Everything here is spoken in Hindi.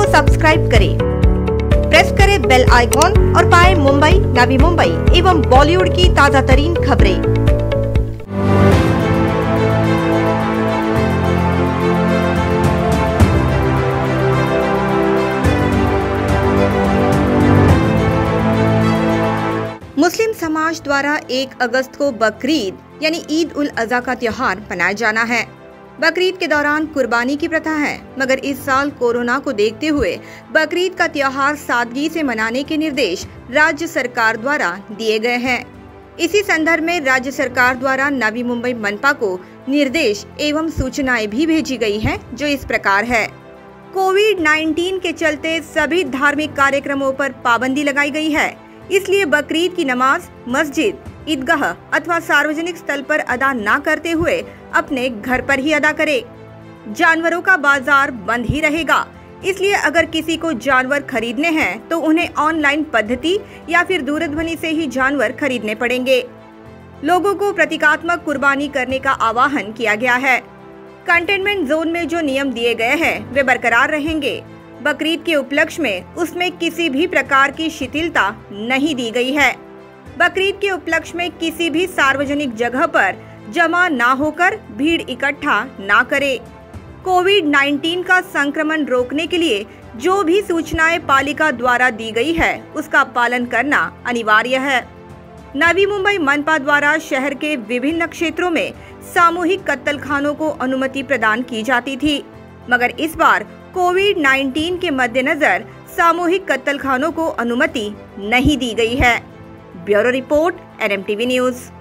सब्सक्राइब करें, प्रेस करें बेल आइकॉन और पाएं मुंबई, नवी मुंबई एवं बॉलीवुड की ताजा तरीन खबरें। मुस्लिम समाज द्वारा 1 अगस्त को बकरीद यानी ईद उल अजहा का त्योहार मनाया जाना है। बकरीद के दौरान कुर्बानी की प्रथा है, मगर इस साल कोरोना को देखते हुए बकरीद का त्योहार सादगी से मनाने के निर्देश राज्य सरकार द्वारा दिए गए हैं। इसी संदर्भ में राज्य सरकार द्वारा नवी मुंबई मनपा को निर्देश एवं सूचनाएं भी भेजी गई हैं, जो इस प्रकार है। कोविड-19 के चलते सभी धार्मिक कार्यक्रमों पर पाबंदी लगाई गई है, इसलिए बकरीद की नमाज मस्जिद, ईदगाह अथवा सार्वजनिक स्थल पर अदा न करते हुए अपने घर पर ही अदा करें। जानवरों का बाजार बंद ही रहेगा, इसलिए अगर किसी को जानवर खरीदने हैं तो उन्हें ऑनलाइन पद्धति या फिर दूरध्वनि से ही जानवर खरीदने पड़ेंगे। लोगों को प्रतीकात्मक कुर्बानी करने का आह्वान किया गया है। कंटेनमेंट जोन में जो नियम दिए गए हैं वे बरकरार रहेंगे। बकरीद के उपलक्ष्य में उसमें किसी भी प्रकार की शिथिलता नहीं दी गई है। बकरीद के उपलक्ष्य में किसी भी सार्वजनिक जगह पर जमा ना होकर भीड़ इकट्ठा ना करे। कोविड-19 का संक्रमण रोकने के लिए जो भी सूचनाएं पालिका द्वारा दी गई है उसका पालन करना अनिवार्य है। नवी मुंबई मनपा द्वारा शहर के विभिन्न क्षेत्रों में सामूहिक कत्तलखानों को अनुमति प्रदान की जाती थी, मगर इस बार कोविड-19 के मद्देनजर सामूहिक कत्तलखानों को अनुमति नहीं दी गई है। Bureau report, NMTV news.